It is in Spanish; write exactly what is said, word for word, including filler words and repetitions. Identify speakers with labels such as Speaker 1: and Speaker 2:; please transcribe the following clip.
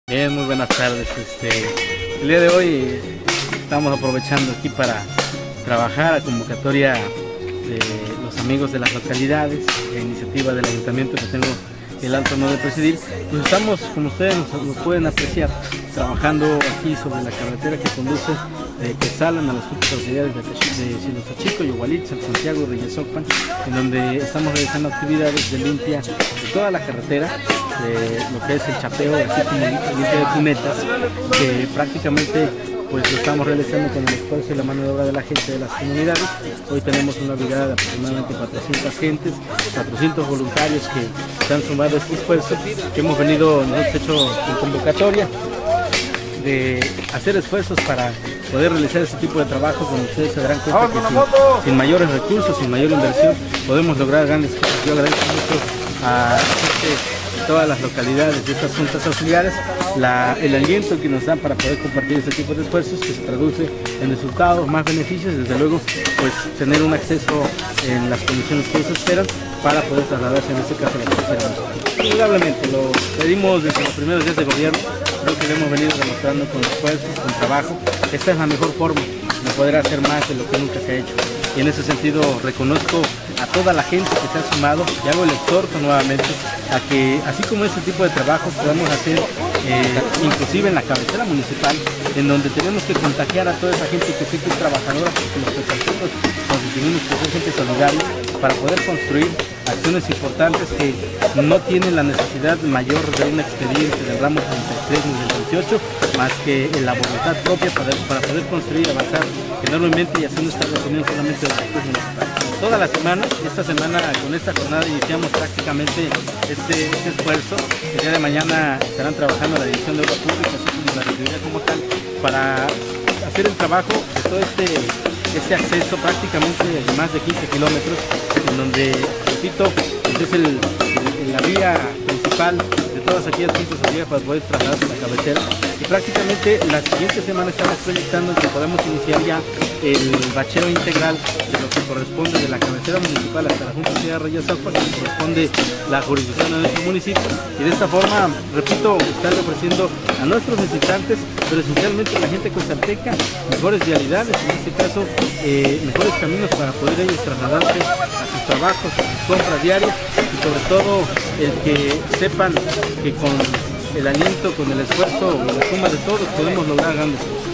Speaker 1: Bien, muy buenas tardes. Este, el día de hoy estamos aprovechando aquí para trabajar a convocatoria de los amigos de las localidades, la iniciativa del ayuntamiento que tengo el alto honor de presidir. Pues estamos, como ustedes nos, nos pueden apreciar, trabajando aquí sobre la carretera que conduce de Quetzalan a las localidades de Xilosochico, Yogualitza, Santiago y Reyesocpan, en donde estamos realizando actividades de limpia de toda la carretera, de lo que es el chapeo, así como limpia de cunetas, que prácticamente pues lo estamos realizando con el esfuerzo y la mano de obra de la gente de las comunidades. Hoy tenemos una brigada de aproximadamente cuatrocientas gentes, cuatrocientos voluntarios que se han sumado a este esfuerzo, que hemos venido, nos hemos hecho en convocatoria de hacer esfuerzos para poder realizar este tipo de trabajo, donde ustedes se darán cuenta que sin, sin mayores recursos, sin mayor inversión, podemos lograr grandes cosas. Yo agradezco mucho a este, todas las localidades de estas juntas auxiliares la, el aliento que nos dan para poder compartir este tipo de esfuerzos, que se traduce en resultados, más beneficios, y desde luego pues tener un acceso en las condiciones que ellos esperan para poder trasladarse, en este caso, a la tercera municipal. Indudablemente, lo pedimos desde los primeros días de gobierno, creo que lo hemos venido demostrando con esfuerzos, con trabajo. Esta es la mejor forma de poder hacer más de lo que nunca se ha hecho. Y en ese sentido reconozco a toda la gente que se ha sumado y hago el exhorto nuevamente a que, así como este tipo de trabajos, podamos hacer eh, inclusive en la cabecera municipal, en donde tenemos que contagiar a toda esa gente que sí que es trabajadora, porque los pesaceros nos definimos por ser gente solidaria, para poder construir acciones importantes que no tienen la necesidad mayor de un expediente del ramo treinta y tres ni del veintiocho, más que la voluntad propia para, para poder construir y avanzar enormemente, y haciendo esta reunión solamente de los sectores municipales. Toda la semana, esta semana con esta jornada iniciamos prácticamente este, este esfuerzo. El día de mañana estarán trabajando la Dirección de Obras Públicas y la Regiduría como tal para hacer el trabajo de todo este, este acceso prácticamente de más de quince kilómetros, en donde, repito, pues es el, el, la vía principal de todas aquellas juntas auxiliares para poder trasladarse a la cabecera. Y prácticamente la siguiente semana estamos proyectando que podemos iniciar ya el bacheo integral de lo que corresponde de la cabecera municipal hasta la Junta Auxiliar de Reyesocpan, que corresponde la jurisdicción de nuestro municipio, y de esta forma, repito, estarle ofreciendo a nuestros visitantes, pero esencialmente a la gente costarteca, mejores vialidades, en este caso eh, mejores caminos para poder ellos trasladarse a sus trabajos, a sus compras diarias, y sobre todo el que sepan que con el aliento, con el esfuerzo, la suma de todos podemos lograr grandes cosas.